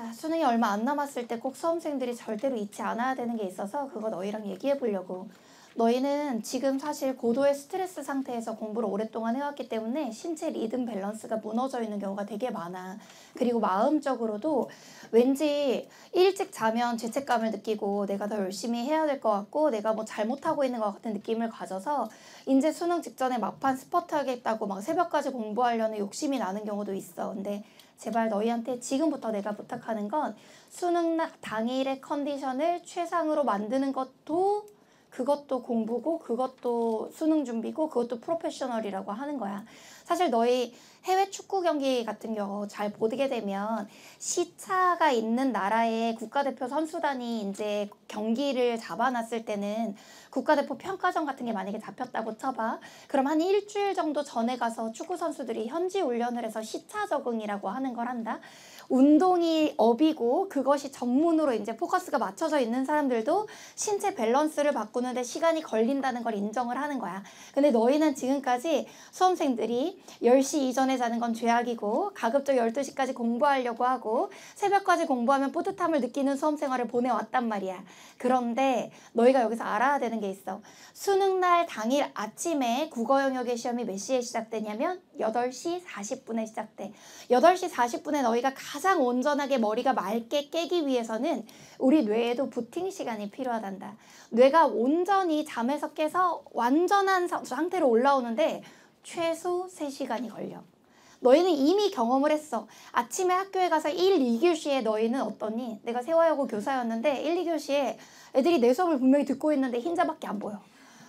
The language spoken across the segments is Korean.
자, 수능이 얼마 안 남았을 때 꼭 수험생들이 절대로 잊지 않아야 되는 게 있어서 그거 너희랑 얘기해 보려고. 너희는 지금 사실 고도의 스트레스 상태에서 공부를 오랫동안 해왔기 때문에 신체 리듬 밸런스가 무너져 있는 경우가 되게 많아. 그리고 마음적으로도 왠지 일찍 자면 죄책감을 느끼고 내가 더 열심히 해야 될 것 같고 내가 뭐 잘못하고 있는 것 같은 느낌을 가져서 이제 수능 직전에 막판 스퍼트 하겠다고 막 새벽까지 공부하려는 욕심이 나는 경우도 있어. 근데 제발 너희한테 지금부터 내가 부탁하는 건 수능 당일의 컨디션을 최상으로 만드는 것도 그것도 공부고 그것도 수능 준비고 그것도 프로페셔널이라고 하는 거야. 사실 너희 해외 축구 경기 같은 경우 잘 보게 되면 시차가 있는 나라의 국가대표 선수단이 이제 경기를 잡아놨을 때는 국가대표 평가전 같은 게 만약에 잡혔다고 쳐봐. 그럼 한 일주일 정도 전에 가서 축구 선수들이 현지 훈련을 해서 시차 적응이라고 하는 걸 한다. 운동이 업이고 그것이 전문으로 이제 포커스가 맞춰져 있는 사람들도 신체 밸런스를 바꾸는데 시간이 걸린다는 걸 인정을 하는 거야. 근데 너희는 지금까지 수험생들이 10시 이전에 자는 건 죄악이고 가급적 12시까지 공부하려고 하고 새벽까지 공부하면 뿌듯함을 느끼는 수험 생활을 보내왔단 말이야. 그런데 너희가 여기서 알아야 되는 게 있어. 수능날 당일 아침에 국어 영역의 시험이 몇 시에 시작되냐면 8시 40분에 시작돼. 8시 40분에 너희가 가장 온전하게 머리가 맑게 깨기 위해서는 우리 뇌에도 부팅 시간이 필요하단다. 뇌가 온전히 잠에서 깨서 완전한 상태로 올라오는데 최소 3시간이 걸려. 너희는 이미 경험을 했어. 아침에 학교에 가서 1, 2교시에 너희는 어떠니? 내가 세화여고 교사였는데 1, 2교시에 애들이 내 수업을 분명히 듣고 있는데 흰자밖에 안 보여.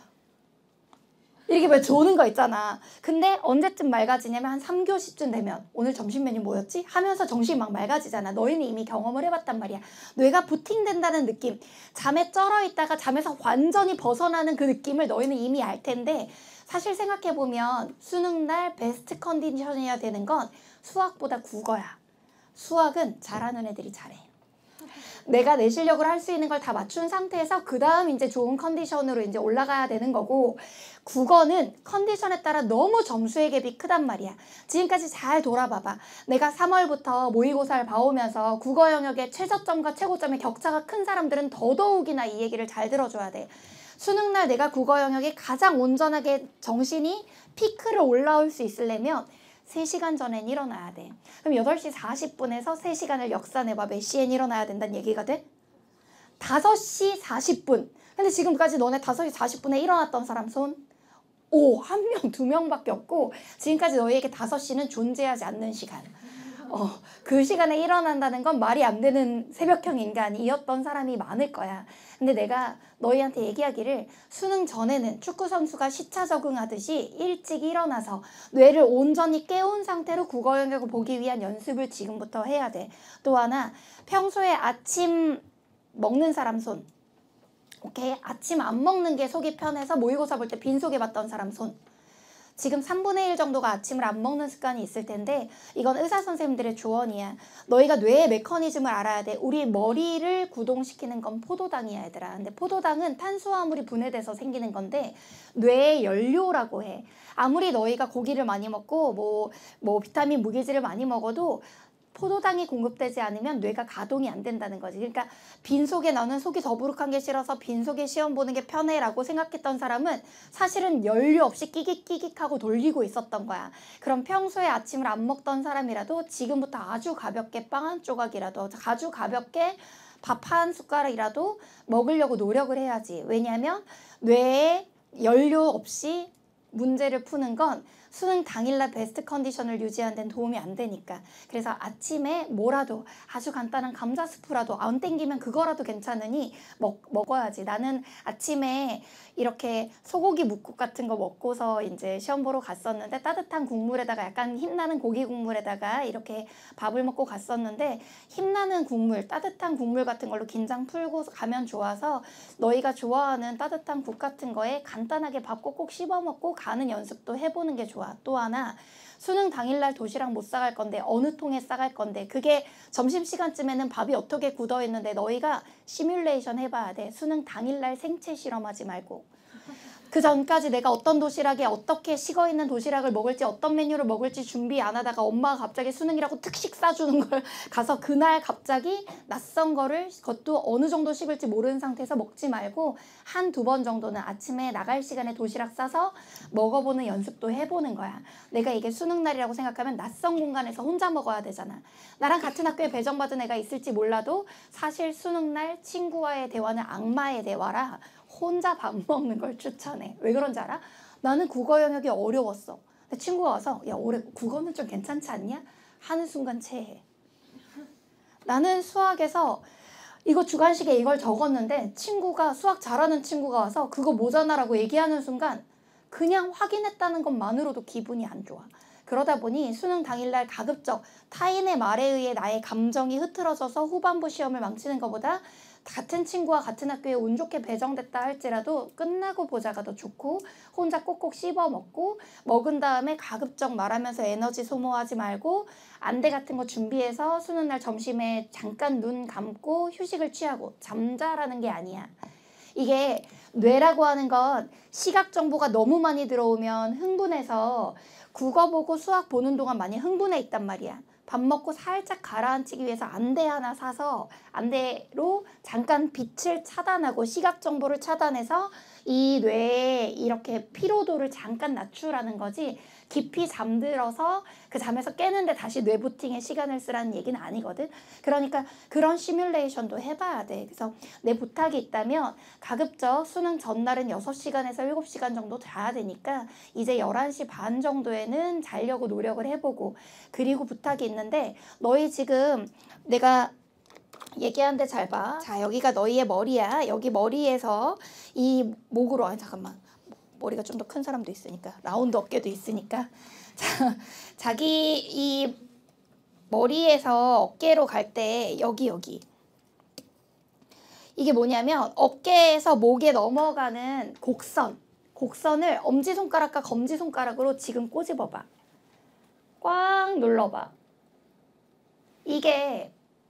이렇게 왜 조는 거 있잖아. 근데 언제쯤 맑아지냐면 한 3교시쯤 되면 오늘 점심 메뉴 뭐였지? 하면서 정신이 막 맑아지잖아. 너희는 이미 경험을 해봤단 말이야. 뇌가 부팅된다는 느낌. 잠에 쩔어 있다가 잠에서 완전히 벗어나는 그 느낌을 너희는 이미 알 텐데 사실 생각해보면 수능날 베스트 컨디션이어야 되는 건 수학보다 국어야. 수학은 잘하는 애들이 잘해. 내가 내 실력으로 할 수 있는 걸 다 맞춘 상태에서 그 다음 이제 좋은 컨디션으로 이제 올라가야 되는 거고 국어는 컨디션에 따라 너무 점수의 갭이 크단 말이야. 지금까지 잘 돌아봐봐. 내가 3월부터 모의고사를 봐오면서 국어 영역의 최저점과 최고점의 격차가 큰 사람들은 더더욱이나 이 얘기를 잘 들어줘야 돼. 수능날 내가 국어 영역에 가장 온전하게 정신이 피크를 올라올 수 있으려면 3시간 전엔 일어나야 돼. 그럼 8시 40분에서 3시간을 역산해봐. 몇 시엔 일어나야 된다는 얘기가 돼? 5시 40분. 근데 지금까지 너네 5시 40분에 일어났던 사람 손? 오, 1명, 2명밖에 없고 지금까지 너희에게 5시는 존재하지 않는 시간. 그 시간에 일어난다는 건 말이 안 되는 새벽형 인간이었던 사람이 많을 거야. 근데 내가 너희한테 얘기하기를 수능 전에는 축구 선수가 시차 적응하듯이 일찍 일어나서 뇌를 온전히 깨운 상태로 국어 영역을 보기 위한 연습을 지금부터 해야 돼. 또 하나, 평소에 아침 먹는 사람 손. 오케이? 아침 안 먹는 게 속이 편해서 모의고사 볼 때 빈속에 봤던 사람 손. 지금 3분의 1 정도가 아침을 안 먹는 습관이 있을 텐데 이건 의사 선생님들의 조언이야. 너희가 뇌의 메커니즘을 알아야 돼. 우리 머리를 구동시키는 건 포도당이야, 얘들아. 근데 포도당은 탄수화물이 분해돼서 생기는 건데 뇌의 연료라고 해. 아무리 너희가 고기를 많이 먹고 뭐 비타민, 무기질을 많이 먹어도 포도당이 공급되지 않으면 뇌가 가동이 안 된다는 거지. 그러니까 빈속에 너는 속이 더부룩한 게 싫어서 빈속에 시험 보는 게 편해 라고 생각했던 사람은 사실은 연료 없이 끼깃끼깃하고 돌리고 있었던 거야. 그럼 평소에 아침을 안 먹던 사람이라도 지금부터 아주 가볍게 빵 한 조각이라도 아주 가볍게 밥 한 숟가락이라도 먹으려고 노력을 해야지. 왜냐하면 뇌에 연료 없이 문제를 푸는 건 수능 당일날 베스트 컨디션을 유지하는 데는 도움이 안 되니까. 그래서 아침에 뭐라도 아주 간단한 감자 스프라도 안 땡기면 그거라도 괜찮으니 먹어야지. 나는 아침에 이렇게 소고기 뭇국 같은 거 먹고서 이제 시험 보러 갔었는데 따뜻한 국물에다가 약간 힘나는 고기 국물에다가 이렇게 밥을 먹고 갔었는데 힘나는 국물, 따뜻한 국물 같은 걸로 긴장 풀고 가면 좋아서 너희가 좋아하는 따뜻한 국 같은 거에 간단하게 밥 꼭꼭 씹어 먹고 가는 연습도 해보는 게 좋아. 또 하나, 수능 당일날 도시락 못 싸갈 건데 어느 통에 싸갈 건데 그게 점심시간쯤에는 밥이 어떻게 굳어있는데 너희가 시뮬레이션 해봐야 돼. 수능 당일날 생체 실험하지 말고 그 전까지 내가 어떤 도시락에 어떻게 식어있는 도시락을 먹을지 어떤 메뉴를 먹을지 준비 안 하다가 엄마가 갑자기 수능이라고 특식 싸주는 걸 가서 그날 갑자기 낯선 거를 그것도 어느 정도 식을지 모르는 상태에서 먹지 말고 한두 번 정도는 아침에 나갈 시간에 도시락 싸서 먹어보는 연습도 해보는 거야. 내가 이게 수능날이라고 생각하면 낯선 공간에서 혼자 먹어야 되잖아. 나랑 같은 학교에 배정받은 애가 있을지 몰라도 사실 수능날 친구와의 대화는 악마의 대화라 혼자 밥 먹는 걸 추천해. 왜 그런지 알아? 나는 국어 영역이 어려웠어. 근데 친구가 와서 야 올해 국어는 좀 괜찮지 않냐? 하는 순간 체해. 나는 수학에서 이거 주관식에 이걸 적었는데 친구가 수학 잘하는 친구가 와서 그거 모자나라고 얘기하는 순간 그냥 확인했다는 것만으로도 기분이 안 좋아. 그러다 보니 수능 당일날 가급적 타인의 말에 의해 나의 감정이 흐트러져서 후반부 시험을 망치는 것보다 같은 친구와 같은 학교에 운 좋게 배정됐다 할지라도 끝나고 보자가 더 좋고 혼자 꼭꼭 씹어 먹고 먹은 다음에 가급적 말하면서 에너지 소모하지 말고 안대 같은 거 준비해서 수능날 점심에 잠깐 눈 감고 휴식을 취하고 잠자라는 게 아니야. 이게 뇌라고 하는 건 시각 정보가 너무 많이 들어오면 흥분해서 국어 보고 수학 보는 동안 많이 흥분해 있단 말이야. 밥 먹고 살짝 가라앉히기 위해서 안대 하나 사서 안대로 잠깐 빛을 차단하고 시각 정보를 차단해서 이 뇌에 이렇게 피로도를 잠깐 낮추라는 거지 깊이 잠들어서 그 잠에서 깨는데 다시 뇌부팅에 시간을 쓰라는 얘기는 아니거든. 그러니까 그런 시뮬레이션도 해봐야 돼. 그래서 내 부탁이 있다면 가급적 수능 전날은 6시간에서 7시간 정도 자야 되니까 이제 11시 반 정도에는 자려고 노력을 해보고 그리고 부탁이 있는데 너희 지금 내가 얘기하는데 잘 봐. 자 여기가 너희의 머리야. 여기 머리에서 이 목으로 아니 잠깐만 머리가 좀 더 큰 사람도 있으니까 라운드 어깨도 있으니까 자, 자기 이 머리에서 어깨로 갈 때 여기 이게 뭐냐면 어깨에서 목에 넘어가는 곡선을 엄지손가락과 검지손가락으로 지금 꼬집어봐. 꽉 눌러봐. 이게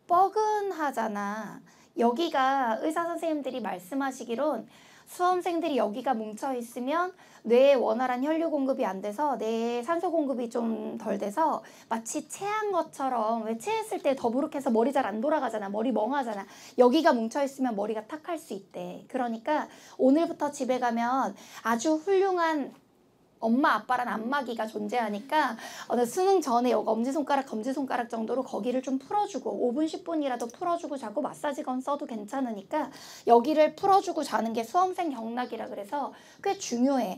뻐근하잖아. 여기가 의사 선생님들이 말씀하시기론 수험생들이 여기가 뭉쳐있으면 뇌에 원활한 혈류 공급이 안 돼서 뇌에 산소 공급이 좀 덜 돼서 마치 체한 것처럼 왜 체했을 때 더부룩해서 머리 잘 안 돌아가잖아. 머리 멍하잖아. 여기가 뭉쳐있으면 머리가 탁할 수 있대. 그러니까 오늘부터 집에 가면 아주 훌륭한 엄마 아빠란 안마기가 존재하니까 수능 전에 여기 엄지손가락 검지손가락 정도로 거기를 좀 풀어주고 5분 10분이라도 풀어주고 자고 마사지건 써도 괜찮으니까 여기를 풀어주고 자는 게 수험생 경락이라 그래서 꽤 중요해.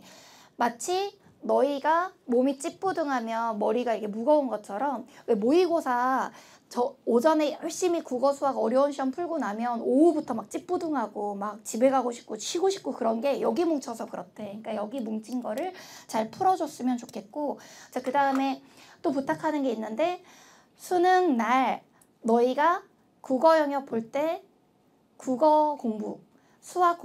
마치 너희가 몸이 찌뿌둥하면 머리가 이게 무거운 것처럼 왜 모의고사 저 오전에 열심히 국어 수학 어려운 시험 풀고 나면 오후부터 막 찌뿌둥하고 막 집에 가고 싶고 쉬고 싶고 그런 게 여기 뭉쳐서 그렇대. 그러니까 여기 뭉친 거를 잘 풀어줬으면 좋겠고 자 그 다음에 또 부탁하는 게 있는데 수능 날 너희가 국어 영역 볼 때 국어 공부 수학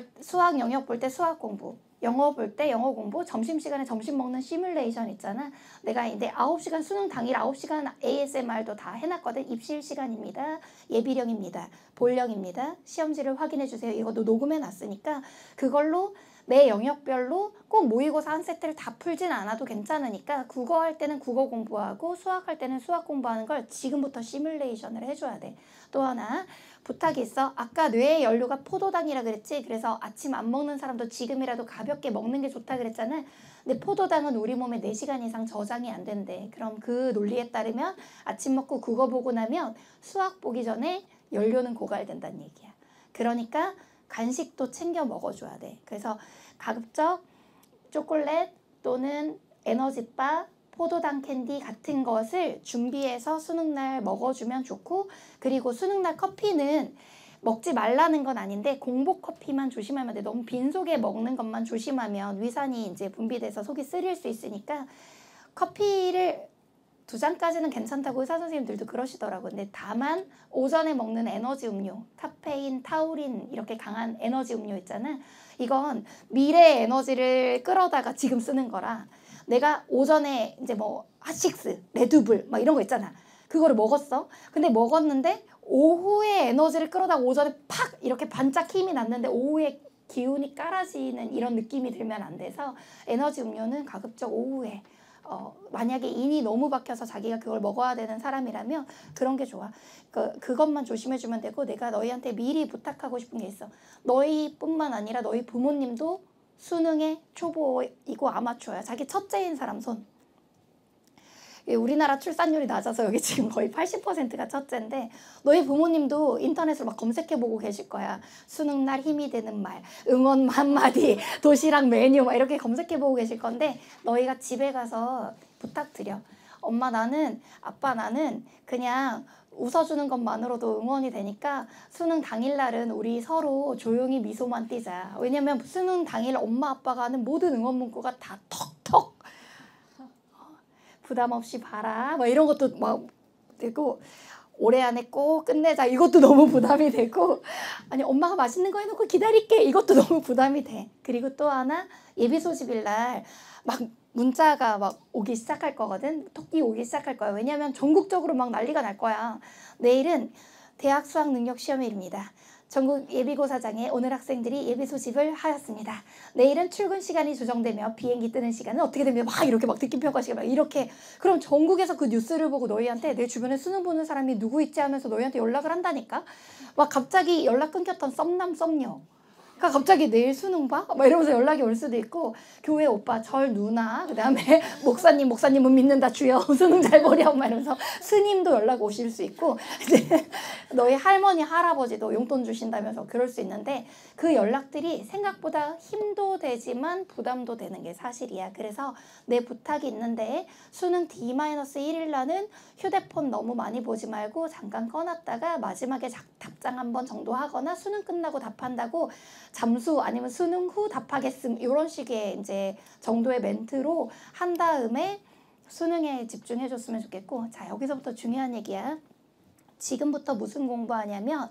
영역 볼 때 수학 공부 영어 볼 때 영어 공부, 점심시간에 점심 먹는 시뮬레이션 있잖아. 내가 이제 9시간 수능 당일 9시간 ASMR도 다 해놨거든. 입실 시간입니다. 예비령입니다. 본령입니다. 시험지를 확인해주세요. 이것도 녹음해놨으니까 그걸로 매 영역별로 꼭 모의고사 한 세트를 다 풀진 않아도 괜찮으니까 국어 할 때는 국어 공부하고 수학 할 때는 수학 공부하는 걸 지금부터 시뮬레이션을 해줘야 돼. 또 하나 부탁이 있어. 아까 뇌의 연료가 포도당이라 그랬지. 그래서 아침 안 먹는 사람도 지금이라도 가볍게 먹는 게 좋다 그랬잖아. 근데 포도당은 우리 몸에 4시간 이상 저장이 안 된대. 그럼 그 논리에 따르면 아침 먹고 국어 보고 나면 수학 보기 전에 연료는 고갈된다는 얘기야. 그러니까 간식도 챙겨 먹어줘야 돼. 그래서 가급적 초콜릿 또는 에너지바, 포도당 캔디 같은 것을 준비해서 수능날 먹어주면 좋고 그리고 수능날 커피는 먹지 말라는 건 아닌데 공복 커피만 조심하면 돼. 너무 빈속에 먹는 것만 조심하면 위산이 이제 분비돼서 속이 쓰릴 수 있으니까 커피를 2잔까지는 괜찮다고 의사 선생님들도 그러시더라고요. 근데 다만 오전에 먹는 에너지 음료, 카페인, 타우린 이렇게 강한 에너지 음료 있잖아. 이건 미래의 에너지를 끌어다가 지금 쓰는 거라 내가 오전에 이제 뭐 핫식스, 레드불 막 이런 거 있잖아. 그거를 먹었어. 근데 먹었는데 오후에 에너지를 끌어다가 오전에 팍 이렇게 반짝 힘이 났는데 오후에 기운이 깔아지는 이런 느낌이 들면 안 돼서 에너지 음료는 가급적 오후에 만약에 인이 너무 박혀서 자기가 그걸 먹어야 되는 사람이라면 그런 게 좋아. 그것만 조심해주면 되고 내가 너희한테 미리 부탁하고 싶은 게 있어. 너희뿐만 아니라 너희 부모님도 수능의 초보이고 아마추어야. 자기 첫째인 사람 손. 우리나라 출산율이 낮아서 여기 지금 거의 80%가 첫째인데 너희 부모님도 인터넷으로 막 검색해보고 계실 거야. 수능날 힘이 되는 말, 응원 한마디, 도시락 메뉴 막 이렇게 검색해보고 계실 건데 너희가 집에 가서 부탁드려. 엄마 나는, 아빠 나는 그냥 웃어주는 것만으로도 응원이 되니까 수능 당일날은 우리 서로 조용히 미소만 띠자. 왜냐면 수능 당일 엄마 아빠가 하는 모든 응원 문구가 다 턱턱 부담 없이 봐라 뭐 이런 것도 막 되고 올해 안에 꼭 끝내자 이것도 너무 부담이 되고 아니 엄마가 맛있는 거 해놓고 기다릴게 이것도 너무 부담이 돼. 그리고 또 하나 예비 소집일 날 막 문자가 막 오기 시작할 거거든. 토끼 오기 시작할 거야. 왜냐면 전국적으로 막 난리가 날 거야. 내일은 대학 수학 능력 시험일입니다. 전국 예비고사장에 오늘 학생들이 예비 소집을 하였습니다. 내일은 출근 시간이 조정되며 비행기 뜨는 시간은 어떻게 되며 막 이렇게 막 느낌평가 시간 막 이렇게 그럼 전국에서 그 뉴스를 보고 너희한테 내 주변에 수능 보는 사람이 누구 있지 하면서 너희한테 연락을 한다니까. 막 갑자기 연락 끊겼던 썸남 썸녀 갑자기 내일 수능 봐? 막 이러면서 연락이 올 수도 있고 교회 오빠 절 누나 그다음에 목사님은 믿는다 주여 수능 잘 보렴 막 이러면서 스님도 연락 오실 수 있고 이제 너희 할머니 할아버지도 용돈 주신다면서 그럴 수 있는데 그 연락들이 생각보다 힘도 되지만 부담도 되는 게 사실이야. 그래서 내 부탁이 있는데 수능 D-1일 날은 휴대폰 너무 많이 보지 말고 잠깐 꺼놨다가 마지막에 답장 한 번 정도 하거나 수능 끝나고 답한다고 잠수 아니면 수능 후 답하겠음 이런 식의 이제 정도의 멘트로 한 다음에 수능에 집중해 줬으면 좋겠고 자 여기서부터 중요한 얘기야. 지금부터 무슨 공부하냐면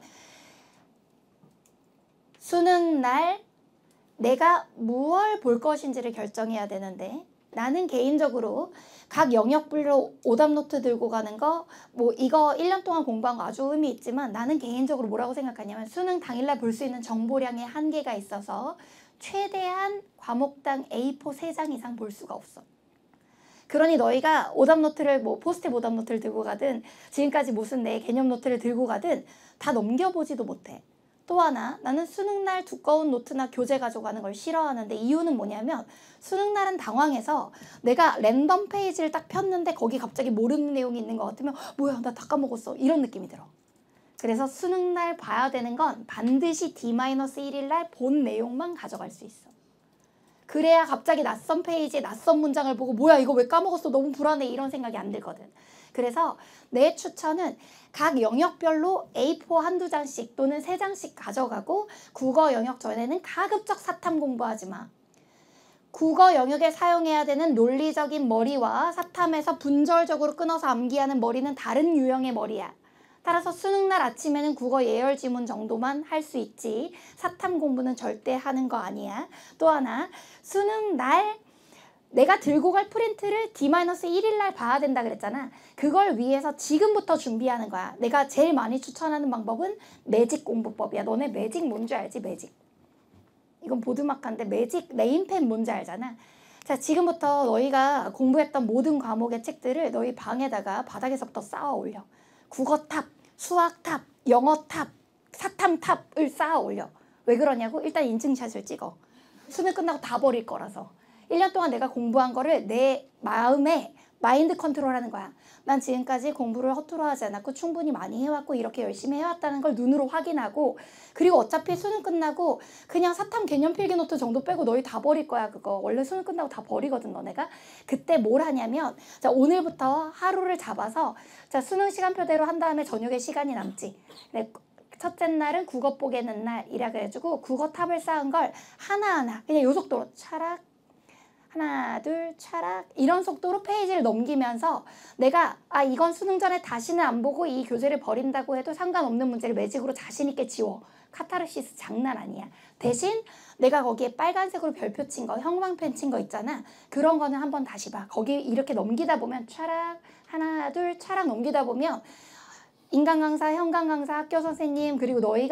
수능 날 내가 무얼 볼 것인지를 결정해야 되는데 나는 개인적으로 각 영역별로 오답노트 들고 가는 거 뭐 이거 1년 동안 공부한 거 아주 의미 있지만 나는 개인적으로 뭐라고 생각하냐면 수능 당일날 볼 수 있는 정보량의 한계가 있어서 최대한 과목당 A4 3장 이상 볼 수가 없어. 그러니 너희가 오답노트를 뭐 포스트잇 오답노트를 들고 가든 지금까지 무슨 내 개념 노트를 들고 가든 다 넘겨보지도 못해. 또 하나 나는 수능날 두꺼운 노트나 교재 가져가는 걸 싫어하는데 이유는 뭐냐면 수능날은 당황해서 내가 랜덤 페이지를 딱 폈는데 거기 갑자기 모르는 내용이 있는 것 같으면 뭐야 나 다 까먹었어 이런 느낌이 들어. 그래서 수능날 봐야 되는 건 반드시 D-1일 날 본 내용만 가져갈 수 있어. 그래야 갑자기 낯선 페이지에 낯선 문장을 보고 뭐야 이거 왜 까먹었어 너무 불안해 이런 생각이 안 들거든. 그래서 내 추천은 각 영역별로 A4 한두 장씩 또는 3장씩 가져가고 국어 영역 전에는 가급적 사탐 공부하지 마. 국어 영역에 사용해야 되는 논리적인 머리와 사탐에서 분절적으로 끊어서 암기하는 머리는 다른 유형의 머리야. 따라서 수능날 아침에는 국어 예열 지문 정도만 할 수 있지 사탐 공부는 절대 하는 거 아니야. 또 하나 수능날 내가 들고 갈 프린트를 D-1일 날 봐야 된다 그랬잖아. 그걸 위해서 지금부터 준비하는 거야. 내가 제일 많이 추천하는 방법은 매직 공부법이야. 너네 매직 뭔지 알지? 매직. 이건 보드마카인데 매직 네임펜 뭔지 알잖아. 자, 지금부터 너희가 공부했던 모든 과목의 책들을 너희 방에다가 바닥에서부터 쌓아 올려. 국어 탑, 수학 탑, 영어 탑, 사탐 탑을 쌓아 올려. 왜 그러냐고? 일단 인증샷을 찍어. 수능 끝나고 다 버릴 거라서. 1년 동안 내가 공부한 거를 내 마음에 마인드 컨트롤하는 거야. 난 지금까지 공부를 허투루 하지 않았고 충분히 많이 해왔고 이렇게 열심히 해왔다는 걸 눈으로 확인하고 그리고 어차피 수능 끝나고 그냥 사탐 개념 필기 노트 정도 빼고 너희 다 버릴 거야. 그거 원래 수능 끝나고 다 버리거든 너네가. 그때 뭘 하냐면 자 오늘부터 하루를 잡아서 자 수능 시간표대로 한 다음에 저녁에 시간이 남지. 첫째 날은 국어 뽀개는 날이라 그래가지고 국어 탑을 쌓은 걸 하나하나 그냥 요 속도로 차락 하나 둘 차락 이런 속도로 페이지를 넘기면서 내가 이건 수능 전에 다시는 안 보고 이 교재를 버린다고 해도 상관없는 문제를 매직으로 자신 있게 지워. 카타르시스 장난 아니야. 대신 내가 거기에 빨간색으로 별표 친 거 형광펜 친 거 있잖아. 그런 거는 한번 다시 봐. 거기 이렇게 넘기다 보면 차락 하나 둘 차락 넘기다 보면 인간 강사, 현강 강사, 학교 선생님 그리고 너희가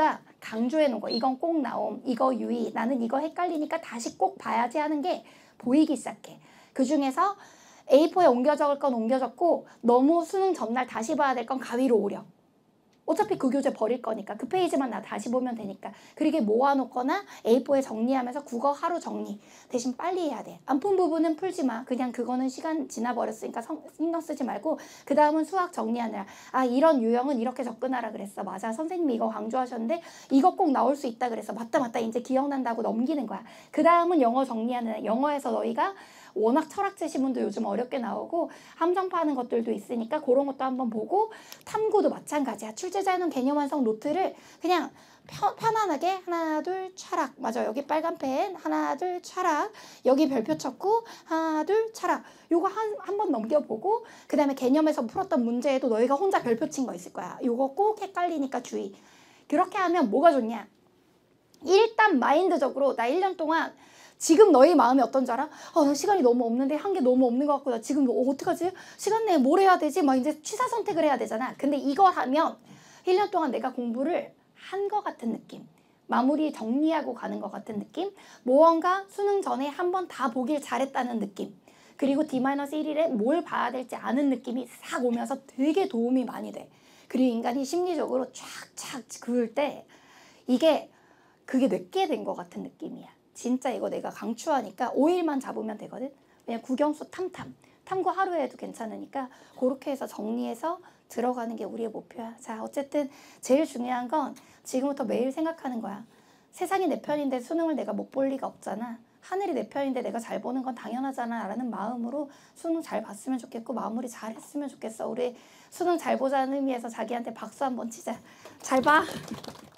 강조해 놓은 거. 이건 꼭 나옴. 이거 유의. 나는 이거 헷갈리니까 다시 꼭 봐야지 하는 게 보이기 시작해. 그중에서 A4에 옮겨 적을 건 옮겨 적고 너무 수능 전날 다시 봐야 될 건 가위로 오려. 어차피 그 교재 버릴 거니까 그 페이지만 나 다시 보면 되니까. 그리고 모아놓거나 A4에 정리하면서 국어 하루 정리. 대신 빨리 해야 돼. 안 푼 부분은 풀지 마. 그냥 그거는 시간 지나버렸으니까 신경 쓰지 말고 그 다음은 수학 정리하느라. 아 이런 유형은 이렇게 접근하라 그랬어. 맞아. 선생님이 이거 강조하셨는데 이거 꼭 나올 수 있다 그래서 맞다 이제 기억난다고 넘기는 거야. 그 다음은 영어 정리하느라. 영어에서 너희가 워낙 철학제 시문도 요즘 어렵게 나오고 함정파 하는 것들도 있으니까 그런 것도 한번 보고 탐구도 마찬가지야. 출제자는 개념 완성 노트를 그냥 편안하게 하나 둘 차락. 맞아. 여기 빨간 펜 하나 둘 차락. 여기 별표 쳤고 하나 둘 차락. 요거 한 번 넘겨보고 그 다음에 개념에서 풀었던 문제에도 너희가 혼자 별표 친 거 있을 거야. 요거 꼭 헷갈리니까 주의. 그렇게 하면 뭐가 좋냐. 일단 마인드적으로 나 1년 동안 지금 너희 마음이 어떤지 알아? 나 시간이 너무 없는데 한 게 너무 없는 것 같고 나 지금 어떡하지? 시간 내에 뭘 해야 되지? 막 이제 취사 선택을 해야 되잖아. 근데 이거 하면 1년 동안 내가 공부를 한 것 같은 느낌. 마무리 정리하고 가는 것 같은 느낌. 무언가 수능 전에 한 번 다 보길 잘했다는 느낌. 그리고 D-1일에 뭘 봐야 될지 아는 느낌이 싹 오면서 되게 도움이 많이 돼. 그리고 인간이 심리적으로 쫙쫙 그을 때 그게 내게 된 것 같은 느낌이야. 진짜 이거 내가 강추하니까 5일만 잡으면 되거든. 그냥 국영수 탐구 하루에 해도 괜찮으니까 그렇게 해서 정리해서 들어가는 게 우리의 목표야. 자, 어쨌든 제일 중요한 건 지금부터 매일 생각하는 거야. 세상이 내 편인데 수능을 내가 못 볼 리가 없잖아. 하늘이 내 편인데 내가 잘 보는 건 당연하잖아 라는 마음으로 수능 잘 봤으면 좋겠고 마무리 잘 했으면 좋겠어. 우리 수능 잘 보자는 의미에서 자기한테 박수 한번 치자. 잘 봐.